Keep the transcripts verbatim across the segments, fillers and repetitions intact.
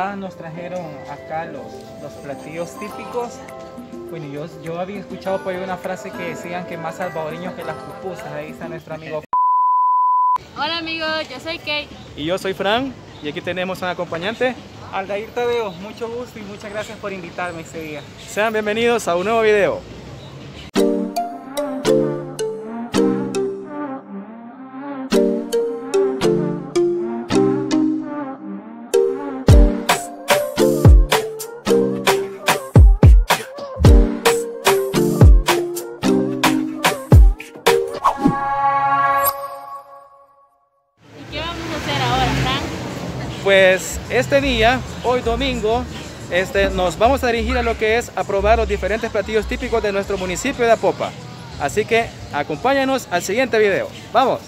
ya nos trajeron acá los, los platillos típicos. Bueno, yo, yo había escuchado por ahí una frase que decían que más salvadoreños que las pupusas. Ahí está nuestro amigo. Hola amigos, yo soy Kate. Y yo soy Fran, y aquí tenemos a un acompañante. Aldair Tadeo, mucho gusto y muchas gracias por invitarme este día. Sean bienvenidos a un nuevo video. Pues este día, hoy domingo, este, nos vamos a dirigir a lo que es a probar los diferentes platillos típicos de nuestro municipio de Apopa. Así que acompáñanos al siguiente video. ¡Vamos!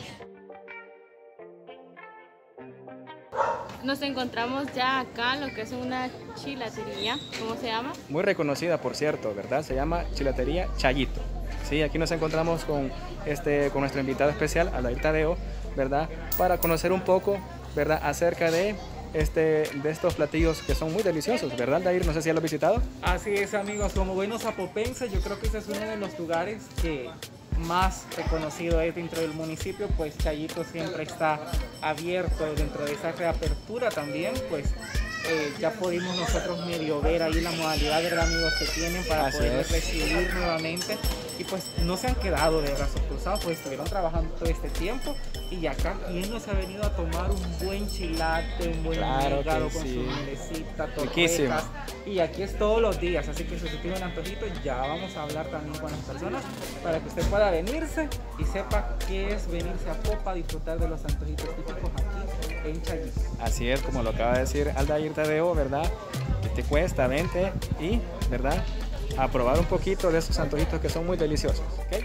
Nos encontramos ya acá, lo que es una chilatería. ¿Cómo se llama? Muy reconocida, por cierto, ¿verdad? Se llama Chilatería Chayito. Sí, aquí nos encontramos con, este, con nuestro invitado especial, Aldair Tadeo, ¿verdad? Para conocer un poco, ¿verdad?, acerca de, este, de estos platillos que son muy deliciosos, ¿verdad, Aldair? No sé si ya lo has visitado. Así es, amigos, como buenos apopenses, yo creo que ese es uno de los lugares que más reconocido es dentro del municipio, pues Chayito siempre está abierto. Dentro de esa reapertura también, pues eh, ya pudimos nosotros medio ver ahí la modalidad, ¿verdad, amigos?, que tienen para Así poder es. recibir nuevamente. Y pues no se han quedado de brazos cruzados, pues estuvieron trabajando todo este tiempo. Y acá, ¿quién nos ha venido a tomar un buen chilate, un buen Claro hígado que con sí. su mielecita, Riquísimo. torrejas? Y aquí es todos los días, así que si usted tiene un antojito, ya vamos a hablar también con las personas para que usted pueda venirse y sepa qué es venirse a Popa a disfrutar de los antojitos típicos aquí en Chayito. Así es, como lo acaba de decir Aldair Tadeo, ¿verdad? Que te cuesta, vente y, ¿verdad?, a probar un poquito de esos antojitos que son muy deliciosos, ¿ok?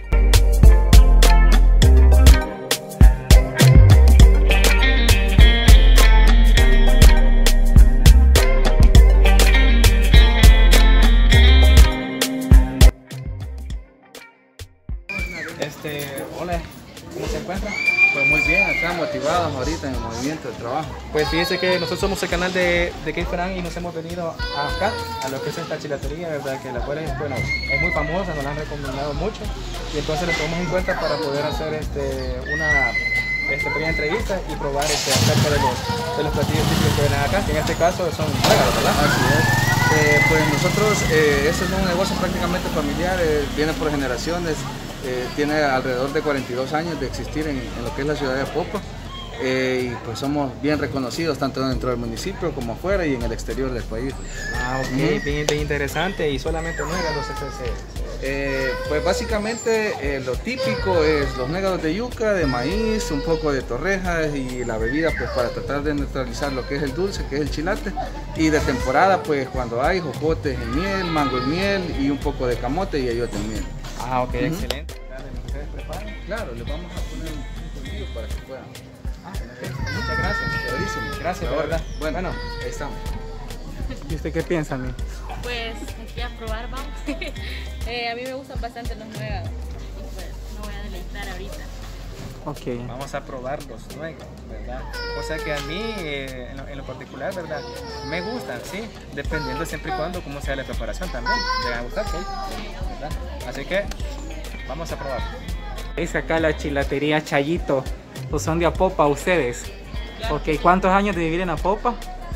Este, hola, ¿cómo se encuentra? Pues muy bien, acá motivados ahorita en el movimiento de trabajo. Pues fíjense que nosotros somos el canal de, de Kate Fran y nos hemos venido acá, a lo que es esta chilatería, ¿verdad? Que la cual es, bueno, es muy famosa, nos la han recomendado mucho y entonces les tomamos en cuenta para poder hacer este, una este, pequeña entrevista y probar este, acerca de los, de los platillos típicos que vienen acá, que en este caso son regalos, ¿verdad? Así es. Eh, pues nosotros, eh, este es un negocio prácticamente familiar, eh, viene por generaciones. Eh, tiene alrededor de cuarenta y dos años de existir en, en lo que es la ciudad de Apopa, eh, y pues somos bien reconocidos tanto dentro del municipio como afuera y en el exterior del país. Ah, ok, Uh-huh. bien, bien interesante. Y solamente nuegados ese, Eh, pues básicamente eh, lo típico es los négados de yuca, de maíz, un poco de torrejas y la bebida pues para tratar de neutralizar lo que es el dulce, que es el chilate. Y de temporada pues cuando hay jocotes en miel, mango en miel y un poco de camote y eyote en miel. Ah, ok, Uh-huh. excelente. ¿Ustedes preparan? Claro, les vamos a poner un poquillo para que puedan. Ah, ok, muchas gracias. Chéverísimo. Gracias, de Ahora, verdad. Bueno, Bueno, ahí estamos. ¿Y usted qué piensa, amigo? Pues aquí a probar vamos. eh, a mí me gustan bastante los nuegados y pues me voy a deleitar ahorita. Ok. vamos a probar los nuegos, ¿verdad? O sea que a mí, eh, en, lo, en lo particular, ¿verdad?, me gustan, ¿sí? Dependiendo siempre y cuando cómo sea la preparación también. ¿Llegan a gustar? ¿Sí? ¿Verdad? Así que vamos a probar. Es acá la chilatería Chayito. Pues son de Apopa ustedes. Ok, ¿cuántos años de vivir en Apopa?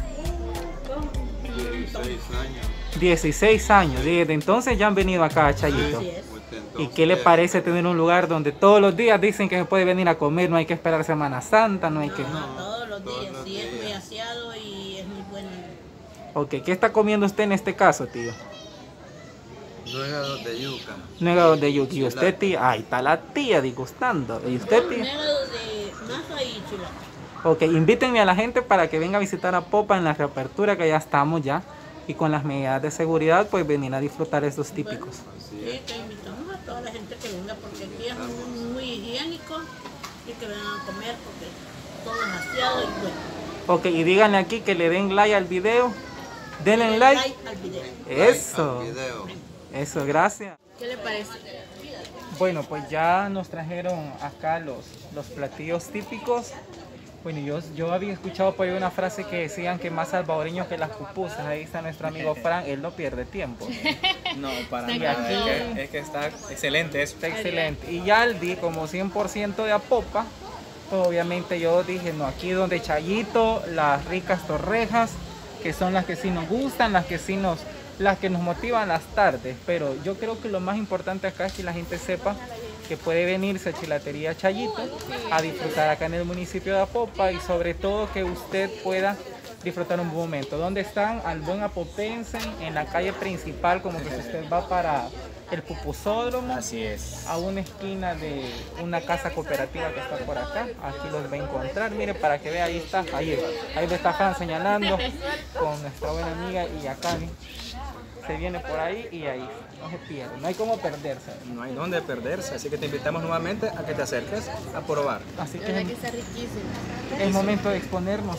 dieciséis años. dieciséis años. Desde entonces ya han venido acá a Chayito. ¿Y qué le parece tener un lugar donde todos los días dicen que se puede venir a comer? No hay que esperar Semana Santa, no hay que... No, todos los días, sí, es muy aseado y es muy bueno. Ok, ¿qué está comiendo usted en este caso, tío? Nuegados de yuca. Nuegados de yuca. ¿Y usted, tía? Ahí está la tía disgustando. ¿Y usted, tía? Négados de masa y chulata. Ok, invítenme a la gente para que venga a visitar a Popa en la reapertura, que ya estamos ya. Y con las medidas de seguridad, pues venir a disfrutar estos típicos. Sí, que invitamos a toda la gente que venga porque aquí es muy, muy higiénico y que vengan a comer porque todo es aseado y bueno. Ok, y díganle aquí que le den like al video. Denle Denle like. al video. Eso. Al video. Eso, gracias. ¿Qué le parece? Bueno, pues ya nos trajeron acá los, los platillos típicos. Bueno, yo, yo había escuchado por ahí una frase que decían que más salvadoreños que las pupusas. Ahí está nuestro amigo Fran, él no pierde tiempo. No, para Y nada, aquí- es que, es que está excelente eso. Está excelente. Y Yaldi, como cien por ciento de Apopa, pues obviamente yo dije, no, aquí donde Chayito, las ricas torrejas, que son las que sí nos gustan, las que sí nos, las que nos motivan las tardes. Pero yo creo que lo más importante acá es que la gente sepa que puede venirse a Chilatería Chayito a disfrutar acá en el municipio de Apopa y sobre todo que usted pueda disfrutar un buen momento. ¿Dónde están? Al buen apopense, en la calle principal, como que si usted va para el Pupusódromo, Así es. a una esquina de una casa cooperativa que está por acá. Aquí los va a encontrar. Mire, para que vea, ahí está, ahí, ahí lo está Fran señalando con nuestra buena amiga y acá se viene por ahí y ahí no se pierde, no hay como perderse. No hay dónde perderse, así que te invitamos nuevamente a que te acerques a probar. Así La que verdad es que está riquísimo. el momento de exponernos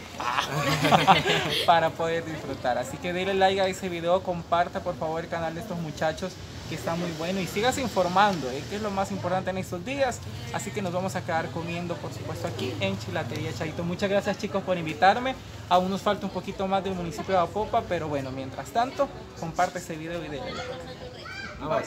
para poder disfrutar. Así que denle like a ese video, comparta por favor el canal de estos muchachos que está muy bueno y sigas informando, ¿eh? Que es lo más importante en estos días. Así que nos vamos a quedar comiendo, por supuesto, aquí en Chilatería Chayito. Muchas gracias, chicos, por invitarme. Aún nos falta un poquito más del municipio de Apopa, pero bueno, mientras tanto, comparte este video y denle like. Vamos.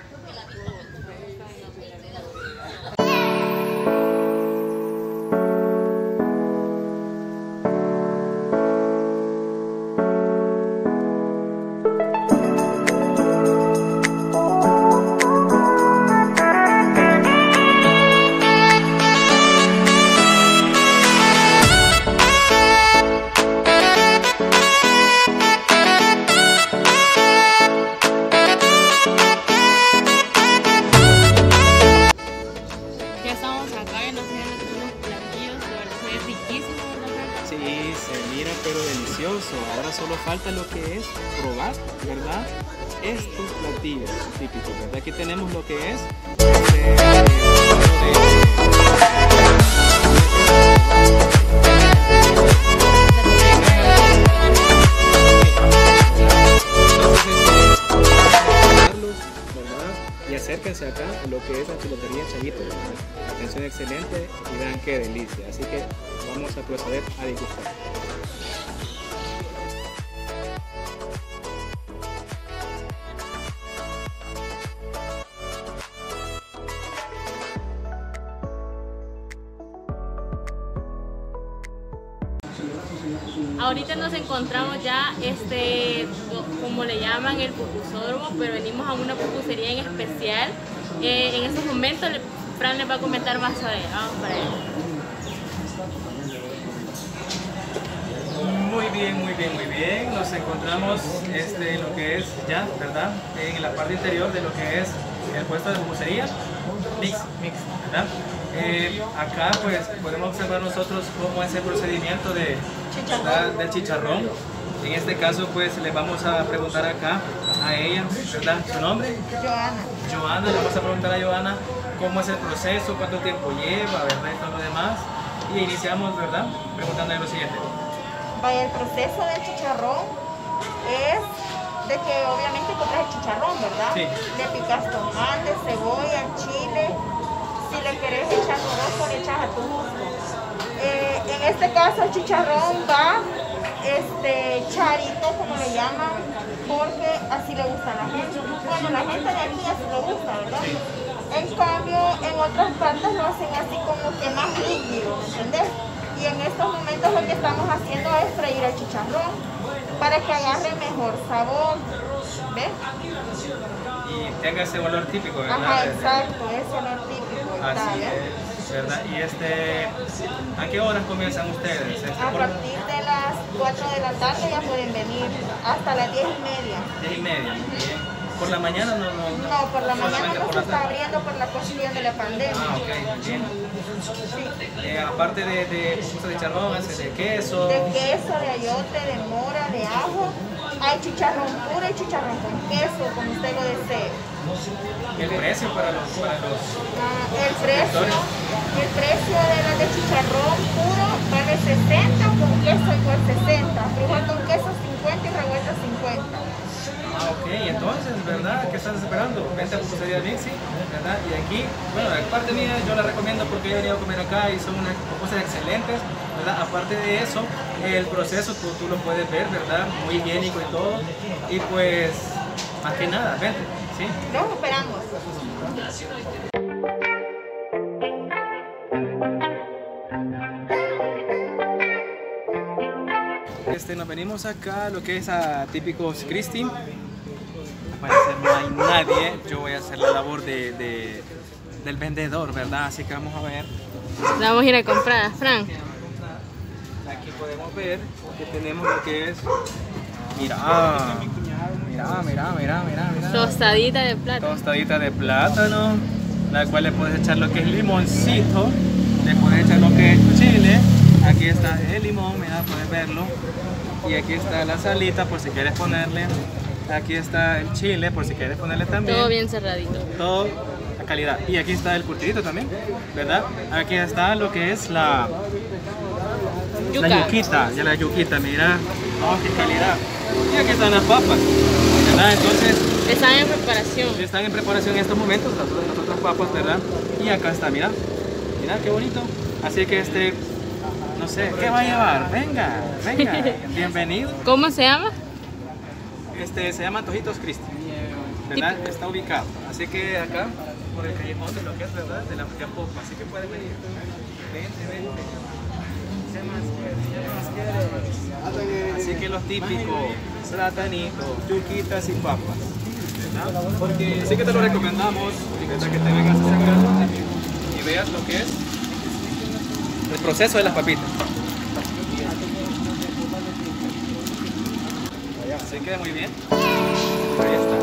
Ya estamos acá y nos tienen unos platillos, de verdad se ve riquísimo, ¿verdad? Sí, se mira pero delicioso. Ahora solo falta lo que es probar, ¿verdad? Estos platillos típicos, ¿verdad? Aquí tenemos lo que es este, ¿verdad? Y acérquense acá a lo que es la Chilatería Chayito, ¿verdad? Atención excelente y vean qué delicia. Así que vamos a proceder a degustar. Ahorita nos encontramos ya, este, como le llaman, el pupusódromo, pero venimos a una pupusería en especial. Eh, en estos momentos, le- Fran les va a comentar más sobre él. Vamos para allá. Muy bien, muy bien, muy bien. Nos encontramos este, en lo que es ya, ¿verdad? En la parte interior de lo que es el puesto de pupusería. Mix, mix, ¿verdad? Eh, acá pues podemos observar nosotros cómo es el procedimiento de, ¿verdad? del chicharrón. En este caso pues le vamos a preguntar acá a ella, ¿verdad? ¿Su nombre? Joana. Joana, le vamos a preguntar a Joana cómo es el proceso, cuánto tiempo lleva, ¿verdad? Y todo lo demás. Y iniciamos, ¿verdad? Preguntándole lo siguiente. Vaya, el proceso del chicharrón es de que obviamente compras el chicharrón, ¿verdad? Sí. Le picas tomate, cebolla, chile. Si le querés echar joropo, le echas a tu gusto. Eh, en este caso el chicharrón va este, charito, como le llaman, porque así le gusta a la gente. Bueno, la gente de aquí así le gusta, ¿verdad? En cambio, en otras partes lo hacen así como que más líquido, ¿me entendés? Y en estos momentos lo que estamos haciendo es freír el chicharrón para que agarre mejor sabor, ¿ves? Y tenga ese olor típico, ¿verdad? Ajá, De- de- exacto, ese olor típico. está, Así ¿ves? es, ¿verdad? Y este, ¿a qué horas comienzan ustedes? Este, A por partir de las cuatro de la tarde ya pueden venir, hasta las diez y media. diez y media. Bien. ¿Por la mañana no? No, no, No, por la mañana solamente no por se la está tarde. abriendo por la cuestión de la pandemia. Ah, ok, bien. Eh, aparte de, de pupusa de chicharrón, hace de queso. De queso, de ayote, de mora, de ajo. Hay chicharrón puro y chicharrón con queso, como usted lo desee. El precio para los, para los Ah, el precio, el precio de las de chicharrón puro vale sesenta, con queso igual sesenta, frijol con queso cincuenta y revuelta cincuenta. Ah, ok, Ok, entonces, ¿verdad? ¿Qué estás esperando? Vente a Pupusería Mixi, ¿verdad? Y aquí, bueno, de parte mía yo la recomiendo porque he venido a comer acá y son unas pupusas excelentes, ¿verdad? Aparte de eso, el proceso tú, tú lo puedes ver, ¿verdad? Muy higiénico y todo. Y pues, más que nada, vente, ¿sí? Los esperamos. Este, nos venimos acá, lo que es a típicos Christie. Al parecer no hay nadie, yo voy a hacer la labor de, de, del vendedor, ¿verdad? Así que vamos a ver. La vamos a ir a comprar, Fran. Aquí podemos ver que tenemos lo que es, mira, mira, mira, mira, mira, mira. Tostadita de plátano. Tostadita de plátano, la cual le puedes echar lo que es limoncito, le puedes echar lo que es chile. Aquí está el limón, mira, puedes verlo. Y aquí está la salita por si quieres ponerle. Aquí está el chile por si quieres ponerle también. Todo bien cerradito. Todo a calidad. Y aquí está el curtidito también, ¿verdad? Aquí está lo que es la, Yuca. la yuquita, ya la yuquita, mira. Oh, qué calidad. Y aquí están las papas, ¿verdad? Entonces, Están en preparación. están en preparación en estos momentos las, las otras papas, ¿verdad? Y acá está, mira. Mira qué bonito. Así que este, no sé, ¿qué va a llevar? Venga, venga, bienvenido. ¿Cómo se llama? Este, se llama Antojitos Christie, ¿verdad? Está ubicado. Así que acá, por el callejón de lo que es, ¿verdad? De la de Apopa. Así que pueden venir. Vente, vente. ¿Qué más quieres? ¿Qué más quieres? Así que los típicos, platanitos, yuquitas y papas, ¿verdad? Porque sí que te lo recomendamos, ¿verdad? Que te vengas hacia acá y veas lo que es el proceso de las papitas. Así que muy bien. Ahí está.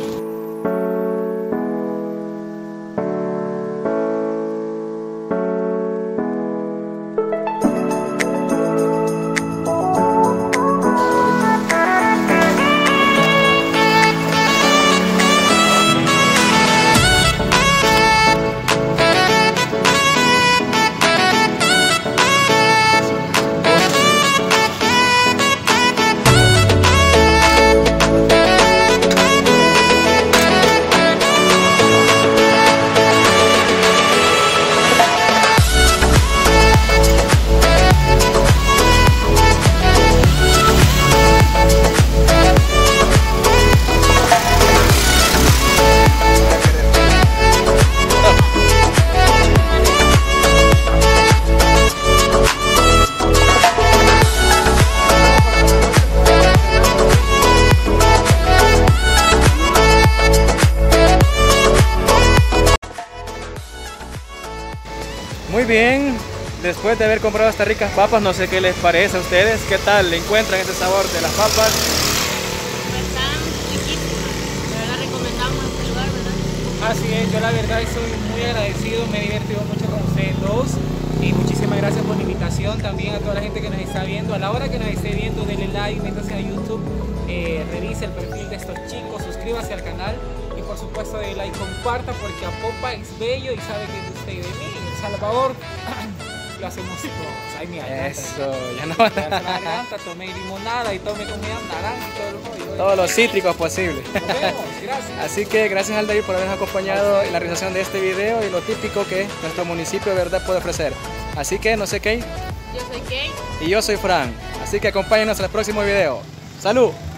Muy bien, después de haber comprado estas ricas papas, no sé qué les parece a ustedes, qué tal, le encuentran ese sabor de las papas. Están riquísimas. De verdad recomendamos este lugar, ¿verdad? Así es, yo la verdad soy muy agradecido, me he divertido mucho con ustedes dos y muchísimas gracias por la invitación también a toda la gente que nos está viendo. A la hora que nos esté viendo, denle like, métase a YouTube, eh, revise el perfil de estos chicos, suscríbase al canal y por supuesto denle like, comparta porque Apopa es bello y sabe que es de usted y de mí. En El Salvador lo hacemos todos. Ay, mi garganta. Eso, ya no. Ya se la garganta, tomé limonada y tomé comida naranja y todo el rollo. Todos los cítricos posibles. Nos vemos, gracias. Así que gracias Aldair por habernos acompañado en la realización de este video y lo típico que nuestro municipio de verdad puede ofrecer. Así que no sé qué. Yo soy Kate. Y yo soy Fran. Así que acompáñenos en el próximo video. ¡Salud!